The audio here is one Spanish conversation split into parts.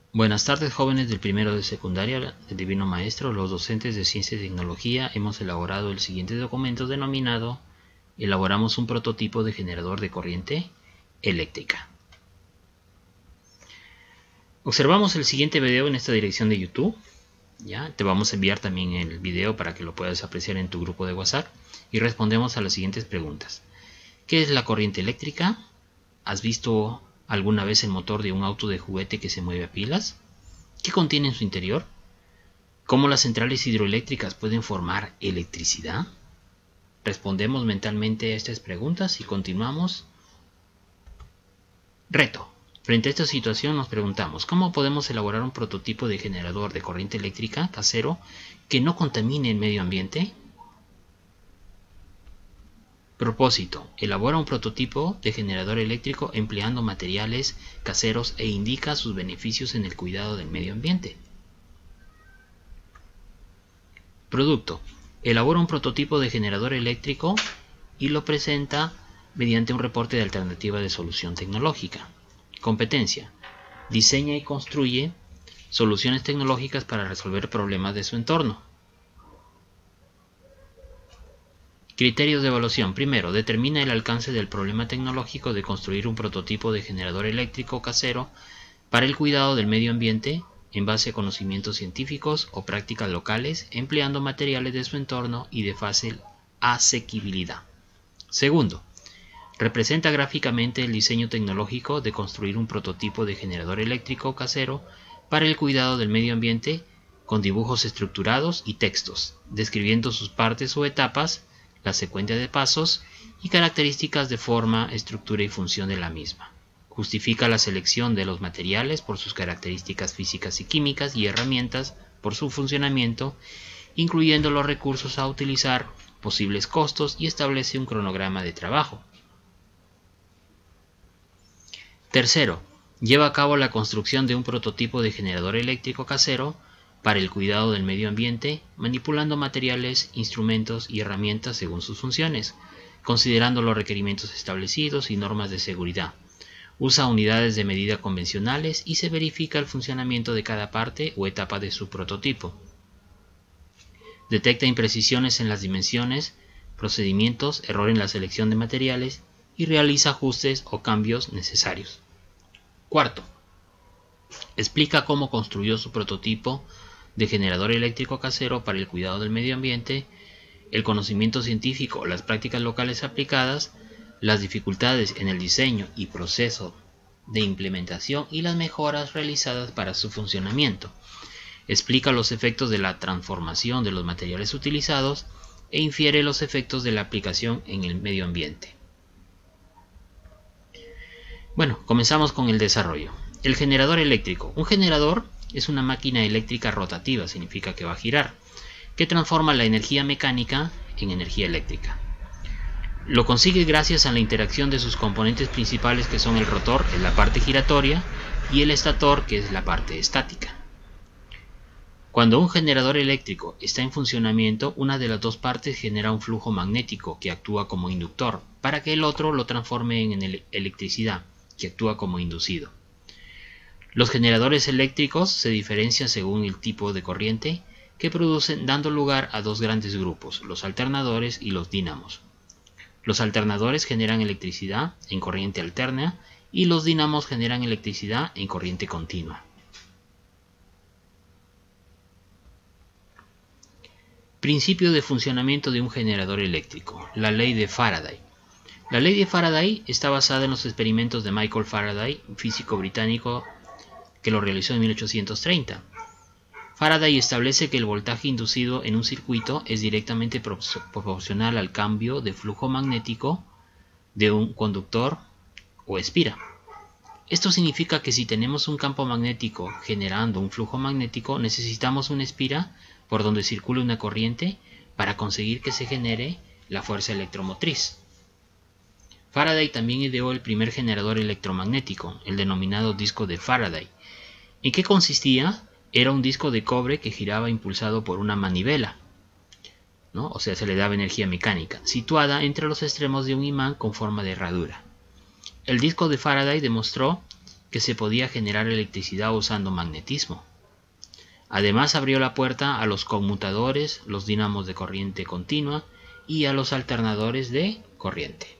Buenas tardes, jóvenes del primero de secundaria, el Divino Maestro. Los docentes de Ciencia y Tecnología hemos elaborado el siguiente documento denominado Elaboramos un prototipo de generador de corriente eléctrica. Observamos el siguiente video en esta dirección de YouTube. ¿Ya? Te vamos a enviar también el video para que lo puedas apreciar en tu grupo de WhatsApp. Y respondemos a las siguientes preguntas. ¿Qué es la corriente eléctrica? ¿Has visto alguna vez el motor de un auto de juguete que se mueve a pilas? ¿Qué contiene en su interior? ¿Cómo las centrales hidroeléctricas pueden formar electricidad? Respondemos mentalmente a estas preguntas y continuamos. Reto. Frente a esta situación nos preguntamos, ¿cómo podemos elaborar un prototipo de generador de corriente eléctrica casero que no contamine el medio ambiente? Propósito. Elabora un prototipo de generador eléctrico empleando materiales caseros e indica sus beneficios en el cuidado del medio ambiente. Producto. Elabora un prototipo de generador eléctrico y lo presenta mediante un reporte de alternativa de solución tecnológica. Competencia. Diseña y construye soluciones tecnológicas para resolver problemas de su entorno. Criterios de evaluación. Primero, determina el alcance del problema tecnológico de construir un prototipo de generador eléctrico casero para el cuidado del medio ambiente en base a conocimientos científicos o prácticas locales, empleando materiales de su entorno y de fácil asequibilidad. Segundo, representa gráficamente el diseño tecnológico de construir un prototipo de generador eléctrico casero para el cuidado del medio ambiente con dibujos estructurados y textos, describiendo sus partes o etapas, la secuencia de pasos y características de forma, estructura y función de la misma. Justifica la selección de los materiales por sus características físicas y químicas y herramientas por su funcionamiento, incluyendo los recursos a utilizar, posibles costos y establece un cronograma de trabajo. Tercero, lleva a cabo la construcción de un prototipo de generador eléctrico casero para el cuidado del medio ambiente, manipulando materiales, instrumentos y herramientas según sus funciones, considerando los requerimientos establecidos y normas de seguridad. Usa unidades de medida convencionales y se verifica el funcionamiento de cada parte o etapa de su prototipo. Detecta imprecisiones en las dimensiones, procedimientos, error en la selección de materiales y realiza ajustes o cambios necesarios. Cuarto, explica cómo construyó su prototipo de generador eléctrico casero para el cuidado del medio ambiente, el conocimiento científico, las prácticas locales aplicadas, las dificultades en el diseño y proceso de implementación y las mejoras realizadas para su funcionamiento. Explica los efectos de la transformación de los materiales utilizados e infiere los efectos de la aplicación en el medio ambiente. Bueno, comenzamos con el desarrollo. El generador eléctrico. Un generador es una máquina eléctrica rotativa, significa que va a girar, que transforma la energía mecánica en energía eléctrica. Lo consigue gracias a la interacción de sus componentes principales, que son el rotor, que es la parte giratoria, y el estator, que es la parte estática. Cuando un generador eléctrico está en funcionamiento, una de las dos partes genera un flujo magnético que actúa como inductor, para que el otro lo transforme en electricidad, que actúa como inducido. Los generadores eléctricos se diferencian según el tipo de corriente que producen, dando lugar a dos grandes grupos, los alternadores y los dínamos. Los alternadores generan electricidad en corriente alterna y los dínamos generan electricidad en corriente continua. Principio de funcionamiento de un generador eléctrico. La ley de Faraday. La ley de Faraday está basada en los experimentos de Michael Faraday, un físico británico que lo realizó en 1830. Faraday establece que el voltaje inducido en un circuito es directamente proporcional al cambio de flujo magnético de un conductor o espira. Esto significa que si tenemos un campo magnético generando un flujo magnético, necesitamos una espira por donde circule una corriente para conseguir que se genere la fuerza electromotriz. Faraday también ideó el primer generador electromagnético, el denominado disco de Faraday. ¿En qué consistía? Era un disco de cobre que giraba impulsado por una manivela, ¿no? O sea, se le daba energía mecánica, situada entre los extremos de un imán con forma de herradura. El disco de Faraday demostró que se podía generar electricidad usando magnetismo. Además abrió la puerta a los conmutadores, los dínamos de corriente continua y a los alternadores de corriente.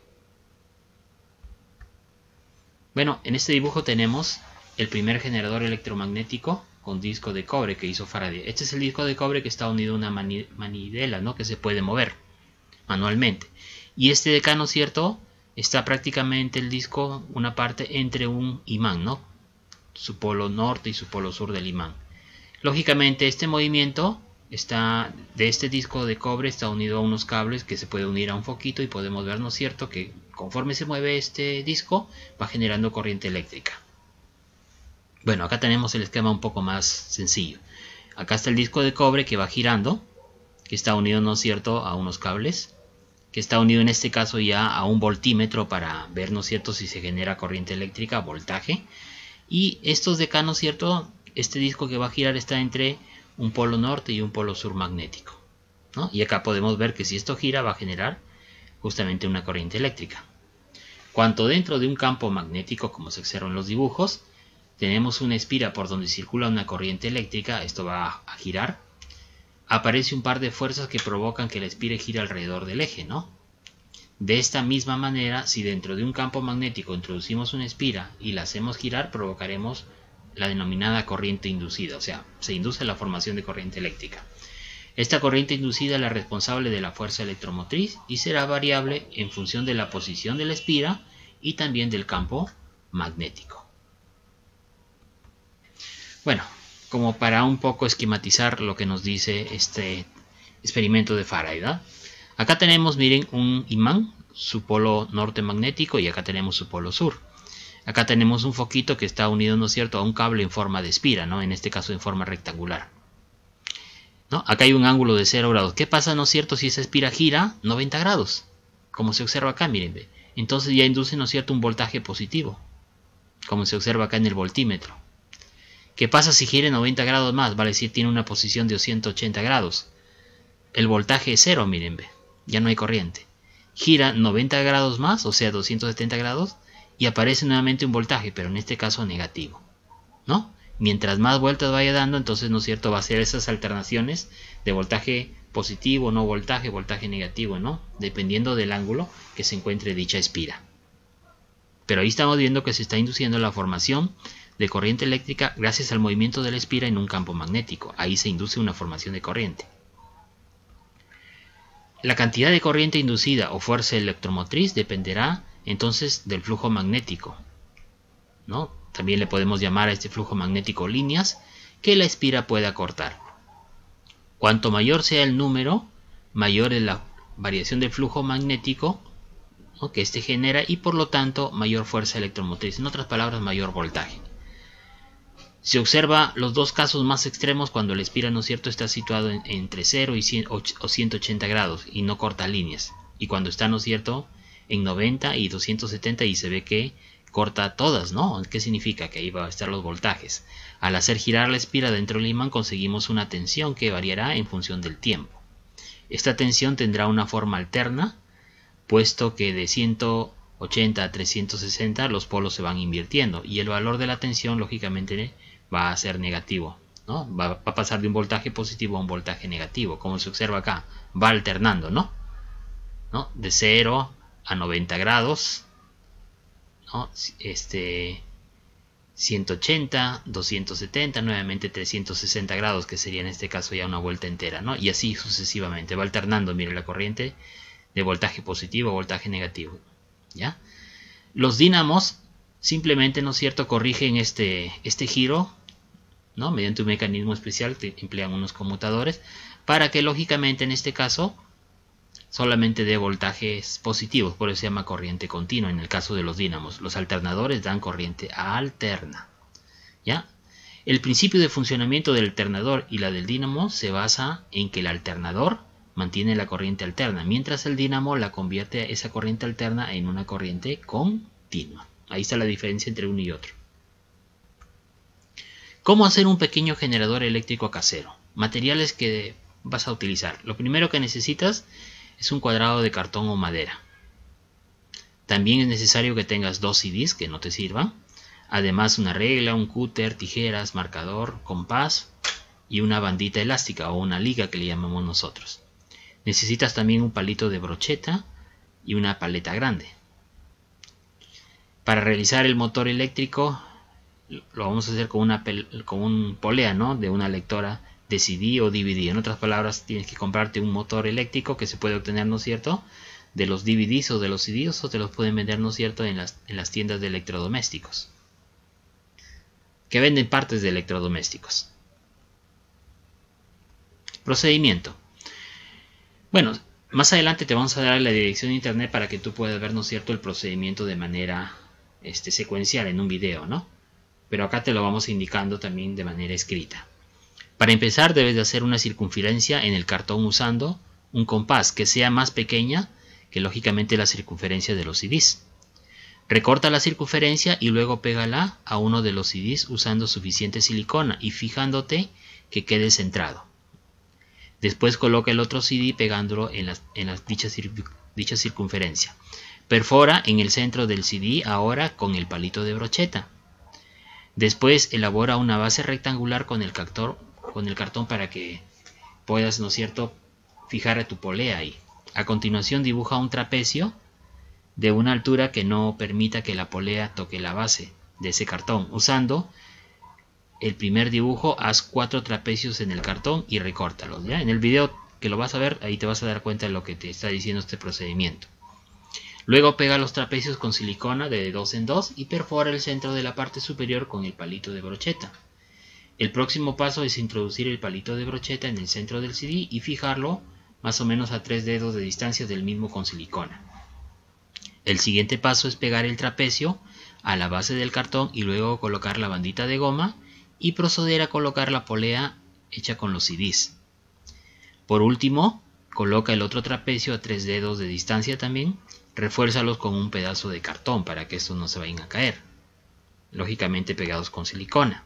Bueno, en este dibujo tenemos el primer generador electromagnético con disco de cobre que hizo Faraday. Este es el disco de cobre que está unido a una manivela, ¿no? Que se puede mover manualmente. Y este decano, ¿cierto? Está prácticamente el disco, una parte entre un imán, ¿no? Su polo norte y su polo sur del imán. Lógicamente este movimiento de este disco de cobre está unido a unos cables que se puede unir a un foquito y podemos ver, ¿no es cierto?, que conforme se mueve este disco va generando corriente eléctrica. Bueno, acá tenemos el esquema un poco más sencillo. Acá está el disco de cobre que va girando, que está unido, ¿no es cierto?, a unos cables, que está unido en este caso ya a un voltímetro para ver, ¿no es cierto?, si se genera corriente eléctrica, voltaje. Y estos decanos, ¿cierto?, este disco que va a girar está entre un polo norte y un polo sur magnético, ¿no? Y acá podemos ver que si esto gira va a generar justamente una corriente eléctrica. Cuanto dentro de un campo magnético, como se observa en los dibujos, tenemos una espira por donde circula una corriente eléctrica, esto va a girar, aparece un par de fuerzas que provocan que la espira gire alrededor del eje, ¿no? De esta misma manera, si dentro de un campo magnético introducimos una espira y la hacemos girar, provocaremos la denominada corriente inducida, o sea, se induce la formación de corriente eléctrica. Esta corriente inducida es la responsable de la fuerza electromotriz y será variable en función de la posición de la espira y también del campo magnético. Bueno, como para un poco esquematizar lo que nos dice este experimento de Faraday, ¿no? Acá tenemos, miren, un imán, su polo norte magnético, y acá tenemos su polo sur. Acá tenemos un foquito que está unido, ¿no es cierto?, a un cable en forma de espira, ¿no? En este caso en forma rectangular, ¿no? Acá hay un ángulo de 0 grados. ¿Qué pasa, no es cierto, si esa espira gira 90 grados? Como se observa acá, miren. Entonces ya induce, ¿no es cierto?, un voltaje positivo, como se observa acá en el voltímetro. ¿Qué pasa si gire 90 grados más? Vale decir, tiene una posición de 180 grados. El voltaje es 0, miren, ya no hay corriente. Gira 90 grados más, o sea, 270 grados, y aparece nuevamente un voltaje, pero en este caso negativo, ¿no? Mientras más vueltas vaya dando, entonces, ¿no es cierto?, va a ser esas alternaciones de voltaje positivo, no voltaje, voltaje negativo, ¿no? Dependiendo del ángulo que se encuentre dicha espira. Pero ahí estamos viendo que se está induciendo la formación de corriente eléctrica gracias al movimiento de la espira en un campo magnético. Ahí se induce una formación de corriente. La cantidad de corriente inducida o fuerza electromotriz dependerá entonces del flujo magnético, ¿no? También le podemos llamar a este flujo magnético líneas que la espira pueda cortar. Cuanto mayor sea el número, mayor es la variación del flujo magnético, ¿no?, que éste genera, y por lo tanto mayor fuerza electromotriz, en otras palabras mayor voltaje. Se observa los dos casos más extremos cuando la espira, ¿no es cierto?, está situado entre 0 y 180 grados y no corta líneas, y cuando está, ¿no es cierto?, en 90 y 270 y se ve que corta todas, ¿no? ¿Qué significa? Que ahí van a estar los voltajes. Al hacer girar la espira dentro del imán conseguimos una tensión que variará en función del tiempo. Esta tensión tendrá una forma alterna, puesto que de 180 a 360 los polos se van invirtiendo y el valor de la tensión lógicamente va a ser negativo, ¿no? Va a pasar de un voltaje positivo a un voltaje negativo, como se observa acá, va alternando, ¿no? De 0 a 90 grados, ¿no? 180, 270, nuevamente 360 grados, que sería en este caso ya una vuelta entera, ¿no? Y así sucesivamente, va alternando, mire, la corriente de voltaje positivo a voltaje negativo, ¿ya? Los dínamos simplemente, ¿no es cierto?, corrigen este giro, ¿no?, mediante un mecanismo especial que emplean unos conmutadores para que lógicamente en este caso solamente dé voltajes positivos, por eso se llama corriente continua en el caso de los dínamos. Los alternadores dan corriente alterna, ¿ya? El principio de funcionamiento del alternador y la del dínamo se basa en que el alternador mantiene la corriente alterna, mientras el dínamo la convierte esa corriente alterna en una corriente continua. Ahí está la diferencia entre uno y otro. ¿Cómo hacer un pequeño generador eléctrico casero? Materiales que vas a utilizar. Lo primero que necesitas es un cuadrado de cartón o madera. También es necesario que tengas 2 CDs que no te sirvan. Además una regla, un cúter, tijeras, marcador, compás y una bandita elástica o una liga que le llamamos nosotros. Necesitas también un palito de brocheta y una paleta grande. Para realizar el motor eléctrico lo vamos a hacer con un polea, ¿no? De una lectora de CD o DVD. En otras palabras, tienes que comprarte un motor eléctrico que se puede obtener, ¿no es cierto?, de los DVDs o de los CDs, o te los pueden vender, ¿no es cierto?, en las tiendas de electrodomésticos que venden partes de electrodomésticos. Procedimiento. Bueno, más adelante te vamos a dar la dirección de internet para que tú puedas ver, ¿no es cierto?, el procedimiento de manera secuencial en un video, ¿no? Pero acá te lo vamos indicando también de manera escrita. Para empezar debes de hacer una circunferencia en el cartón usando un compás que sea más pequeña que lógicamente la circunferencia de los CDs. Recorta la circunferencia y luego pégala a uno de los CDs usando suficiente silicona y fijándote que quede centrado. Después coloca el otro CD pegándolo en dicha circunferencia. Perfora en el centro del CD ahora con el palito de brocheta. Después elabora una base rectangular con el cartón para que puedas, ¿no es cierto?, fijar a tu polea ahí. A continuación dibuja un trapecio de una altura que no permita que la polea toque la base de ese cartón. Usando el primer dibujo, haz 4 trapecios en el cartón y recórtalos, ¿ya? En el video que lo vas a ver, ahí te vas a dar cuenta de lo que te está diciendo este procedimiento. Luego pega los trapecios con silicona de 2 en 2 y perfora el centro de la parte superior con el palito de brocheta. El próximo paso es introducir el palito de brocheta en el centro del CD y fijarlo más o menos a 3 dedos de distancia del mismo con silicona. El siguiente paso es pegar el trapecio a la base del cartón y luego colocar la bandita de goma y proceder a colocar la polea hecha con los CDs. Por último, coloca el otro trapecio a 3 dedos de distancia también. Refuérzalos con un pedazo de cartón para que estos no se vayan a caer, lógicamente pegados con silicona.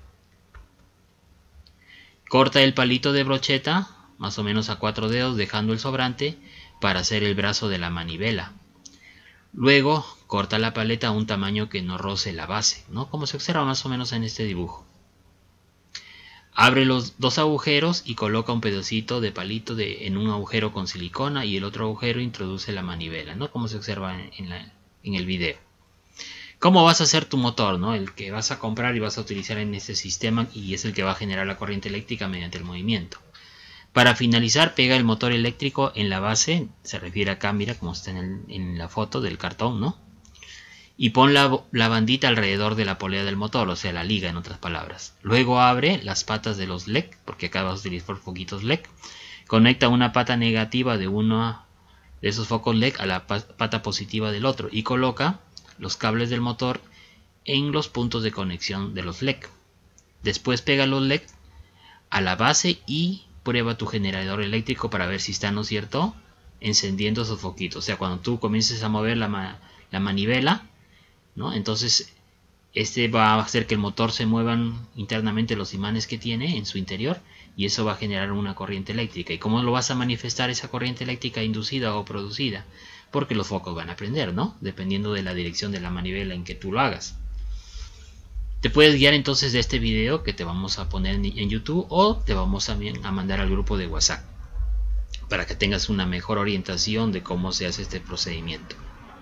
Corta el palito de brocheta más o menos a 4 dedos dejando el sobrante para hacer el brazo de la manivela. Luego corta la paleta a un tamaño que no roce la base, ¿no?, como se observa más o menos en este dibujo. Abre los 2 agujeros y coloca un pedacito de palito en un agujero con silicona y el otro agujero introduce la manivela, ¿no?, como se observa en el video. ¿Cómo vas a hacer tu motor, ¿no?, el que vas a comprar y vas a utilizar en este sistema y es el que va a generar la corriente eléctrica mediante el movimiento? Para finalizar, pega el motor eléctrico en la base, se refiere acá, mira como está en la foto del cartón, ¿no? Y pon la bandita alrededor de la polea del motor, o sea, la liga en otras palabras. Luego abre las patas de los LED, porque acá vas a utilizar poquitos LED. Conecta una pata negativa de uno de esos focos LED a la pata positiva del otro y coloca los cables del motor en los puntos de conexión de los LED. Después pega los LED a la base y prueba tu generador eléctrico para ver si está, ¿no es cierto?, encendiendo esos foquitos. O sea, cuando tú comiences a mover la manivela, ¿no?, entonces este va a hacer que el motor se muevan internamente los imanes que tiene en su interior y eso va a generar una corriente eléctrica. ¿Y cómo lo vas a manifestar esa corriente eléctrica inducida o producida? Porque los focos van a prender, ¿no?, dependiendo de la dirección de la manivela en que tú lo hagas. Te puedes guiar entonces de este video que te vamos a poner en YouTube o te vamos también a mandar al grupo de WhatsApp para que tengas una mejor orientación de cómo se hace este procedimiento.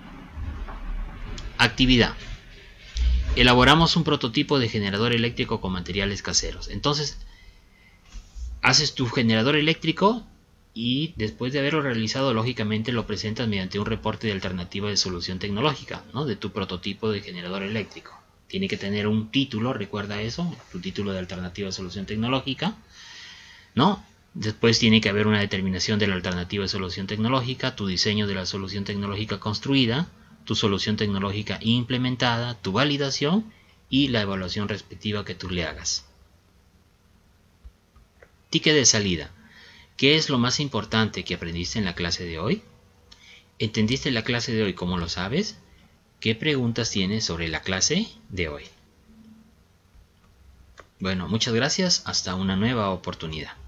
Actividad. Elaboramos un prototipo de generador eléctrico con materiales caseros. Entonces, haces tu generador eléctrico y después de haberlo realizado, lógicamente lo presentas mediante un reporte de alternativa de solución tecnológica, ¿no?, de tu prototipo de generador eléctrico. Tiene que tener un título, recuerda eso, tu título de alternativa de solución tecnológica, ¿no? Después tiene que haber una determinación de la alternativa de solución tecnológica, tu diseño de la solución tecnológica construida, tu solución tecnológica implementada, tu validación y la evaluación respectiva que tú le hagas. Ticket de salida. ¿Qué es lo más importante que aprendiste en la clase de hoy? ¿Entendiste la clase de hoy cómo lo sabes? ¿Qué preguntas tienes sobre la clase de hoy? Bueno, muchas gracias. Hasta una nueva oportunidad.